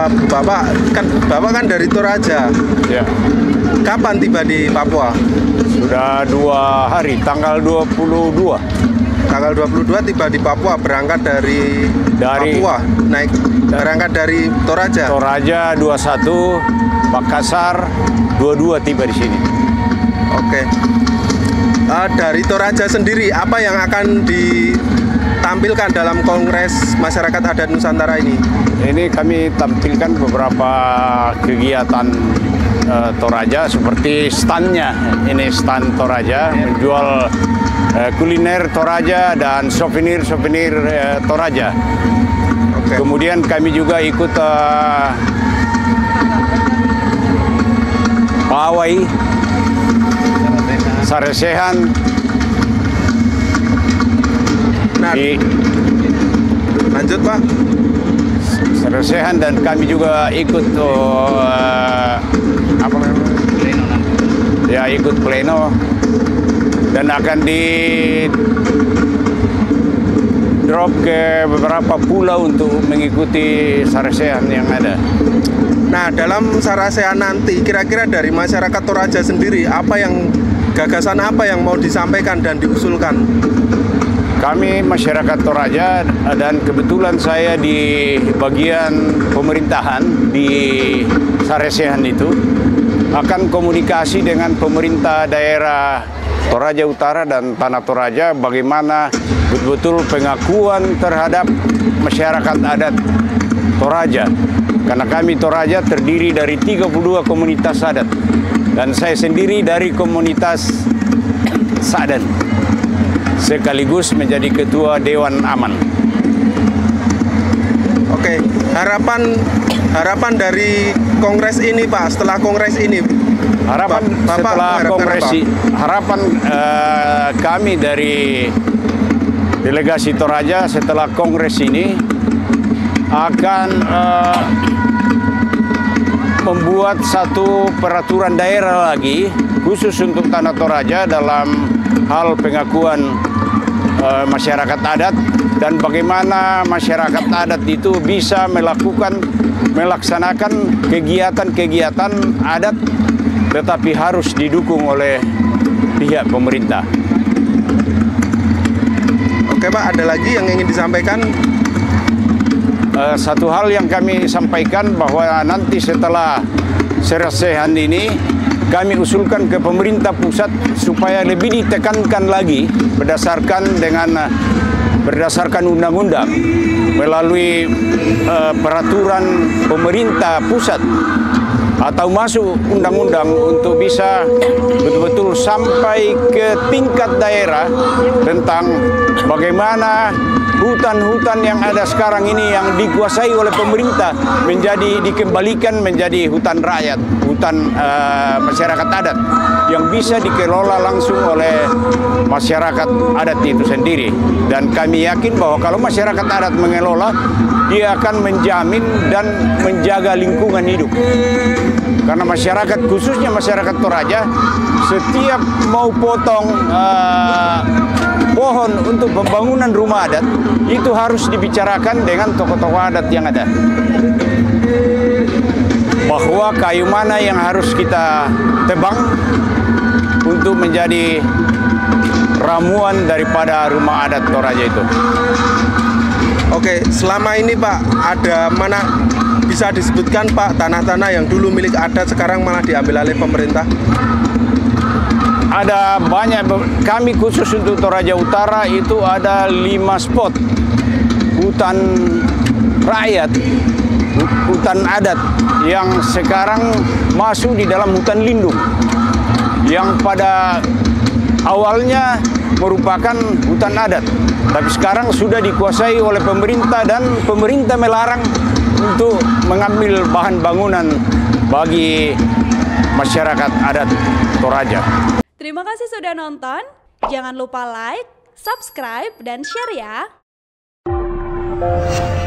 Bapak kan dari Toraja. Ya. Kapan tiba di Papua? Sudah 2 hari, tanggal 22. Tanggal 22 tiba di Papua, berangkat dari Papua, berangkat dari Toraja. Toraja 21, Makassar 22 tiba di sini. Oke. Dari Toraja sendiri, apa yang akan ditampilkan dalam Kongres Masyarakat Adat Nusantara ini? Ini kami tampilkan beberapa kegiatan Toraja seperti standnya. Ini stand Toraja, menjual kuliner Toraja dan souvenir-souvenir Toraja. Oke. Kemudian kami juga ikut pawai Saresehan. Nah, lanjut Pak. Saresehan, dan kami juga ikut ikut pleno, dan akan di drop ke beberapa pulau untuk mengikuti Saresehan yang ada. Nah, dalam Saresehan nanti kira-kira dari masyarakat Toraja sendiri gagasan apa yang mau disampaikan dan diusulkan? Kami masyarakat Toraja, dan kebetulan saya di bagian pemerintahan di Saresehan itu, akan komunikasi dengan pemerintah daerah Toraja Utara dan Tanah Toraja bagaimana betul-betul pengakuan terhadap masyarakat adat Toraja. Karena kami Toraja terdiri dari 32 komunitas adat, dan saya sendiri dari komunitas Sadat, sekaligus menjadi ketua Dewan Aman. Oke, harapan dari kongres ini Pak, setelah kongres ini, harapan kami dari delegasi Toraja setelah kongres ini akan membuat satu peraturan daerah lagi khusus untuk Tanah Toraja dalam hal pengakuan masyarakat adat, dan bagaimana masyarakat adat itu bisa melaksanakan kegiatan-kegiatan adat tetapi harus didukung oleh pihak pemerintah. Oke Pak, ada lagi yang ingin disampaikan? Satu hal yang kami sampaikan bahwa nanti setelah Saresehan ini kami usulkan ke pemerintah pusat supaya lebih ditekankan lagi berdasarkan undang-undang melalui peraturan pemerintah pusat atau masuk undang-undang untuk bisa betul-betul sampai ke tingkat daerah tentang bagaimana hutan-hutan yang ada sekarang ini yang dikuasai oleh pemerintah dikembalikan menjadi hutan rakyat, hutan masyarakat adat yang bisa dikelola langsung oleh masyarakat adat itu sendiri. Dan kami yakin bahwa kalau masyarakat adat mengelola, dia akan menjamin dan menjaga lingkungan hidup. Karena masyarakat, khususnya masyarakat Toraja, setiap mau potong pohon untuk pembangunan rumah adat, itu harus dibicarakan dengan tokoh-tokoh adat yang ada. Bahwa kayu mana yang harus kita tebang untuk menjadi ramuan daripada rumah adat Toraja itu. Oke, selama ini Pak, ada mana bisa disebutkan Pak tanah-tanah yang dulu milik adat sekarang malah diambil oleh pemerintah? Ada banyak, kami khusus untuk Toraja Utara itu ada 5 spot hutan rakyat, hutan adat yang sekarang masuk di dalam hutan lindung, yang pada awalnya merupakan hutan adat, tapi sekarang sudah dikuasai oleh pemerintah, dan pemerintah melarang untuk mengambil bahan bangunan bagi masyarakat adat Toraja. Terima kasih sudah nonton. Jangan lupa like, subscribe, dan share ya.